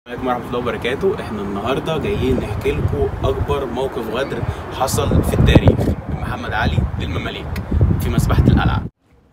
عليكم ورحمة الله وبركاته. احنا النهارده جايين نحكي لكم اكبر موقف غدر حصل في التاريخ من محمد علي للمماليك في مسبحة القلعة.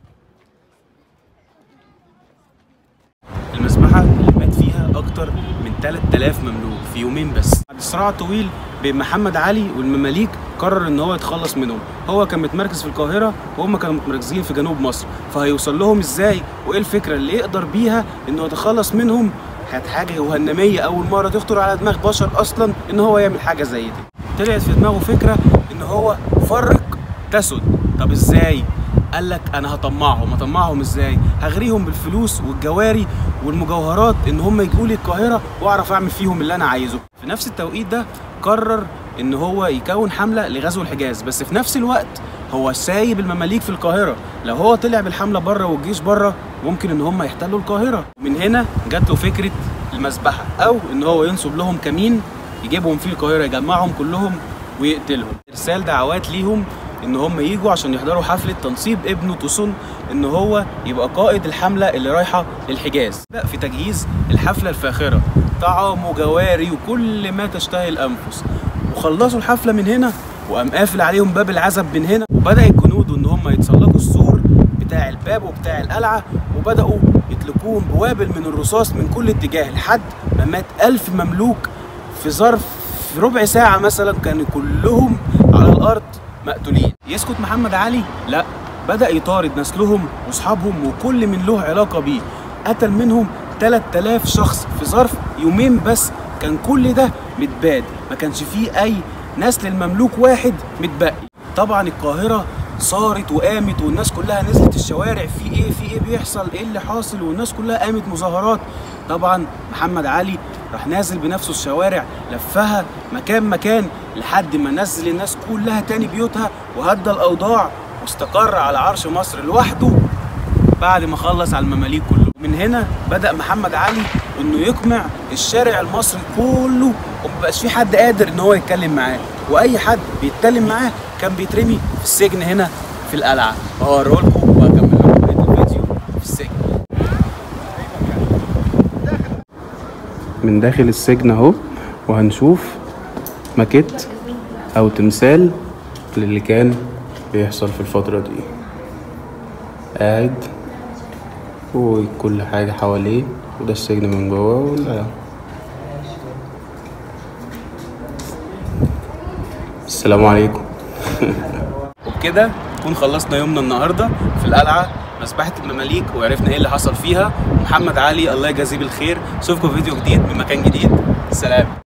المسبحة اللي مات فيها اكتر من 3000 مملوك في يومين بس. بعد صراع طويل بين محمد علي والمماليك قرر ان هو يتخلص منهم. هو كان متمركز في القاهرة وهم كانوا متمركزين في جنوب مصر، فهيوصل لهم ازاي وايه الفكرة اللي يقدر بيها انه يتخلص منهم؟ كانت حاجه جهنميه اول مره تخطر على دماغ بشر اصلا ان هو يعمل حاجه زي دي. طلعت في دماغه فكره ان هو فرق تسد. طب ازاي؟ قال لك انا هطمعهم ازاي؟ هغريهم بالفلوس والجواري والمجوهرات ان هم يجوا لي القاهره واعرف اعمل فيهم اللي انا عايزه. في نفس التوقيت ده قرر ان هو يكون حمله لغزو الحجاز، بس في نفس الوقت هو سايب المماليك في القاهره. لو هو طلع بالحمله بره والجيش بره ممكن ان هم يحتلوا القاهره. من هنا جات له فكره المسبحه، او ان هو ينصب لهم كمين يجيبهم في القاهره يجمعهم كلهم ويقتلهم. ارسال دعوات ليهم ان هم يجوا عشان يحضروا حفله تنصيب ابنه توسون ان هو يبقى قائد الحمله اللي رايحه للحجاز. بدأ في تجهيز الحفله الفاخره، طعام وجواري وكل ما تشتهي الانفس. وخلصوا الحفله من هنا وقام قافل عليهم باب العزب من هنا، وبدأ الجنود ان هم يتسلقوا السور بتاع الباب وبتاع القلعه، وبدأوا يطلقوهم بوابل من الرصاص من كل اتجاه لحد ما مات 1000 مملوك في ظرف ربع ساعه مثلا. كانوا كلهم على الارض مقتولين. يسكت محمد علي؟ لا، بدأ يطارد نسلهم واصحابهم وكل من له علاقه بيه. قتل منهم 3000 شخص في ظرف يومين بس. كان كل ده متباد، ما كانش فيه اي نسل المملوك واحد متبقي. طبعا القاهره صارت وقامت والناس كلها نزلت الشوارع، في ايه بيحصل، ايه اللي حاصل، والناس كلها قامت مظاهرات. طبعا محمد علي راح نازل بنفسه الشوارع، لفها مكان لحد ما نزل الناس كلها تاني بيوتها وهدى الاوضاع واستقر على عرش مصر لوحده بعد ما خلص على المماليك كله. من هنا بدأ محمد علي انه يقمع الشارع المصري كله، ومبقاش في حد قادر ان هو يتكلم معاه، واي حد بيتكلم معاه كان بيترمي في السجن هنا في القلعه. هوريه لكم وهكمل لكم بقيه الفيديو في السجن. من داخل السجن اهو، وهنشوف ماكيت او تمثال للي كان بيحصل في الفتره دي. قاعد وكل حاجه حواليه، وده السجن من جوه. السلام عليكم. وبكده نكون خلصنا يومنا النهارده في القلعه مسبحه المماليك، وعرفنا ايه اللي حصل فيها. محمد علي الله يجازيه بالخير. اشوفكم في فيديو جديد من مكان جديد. سلام.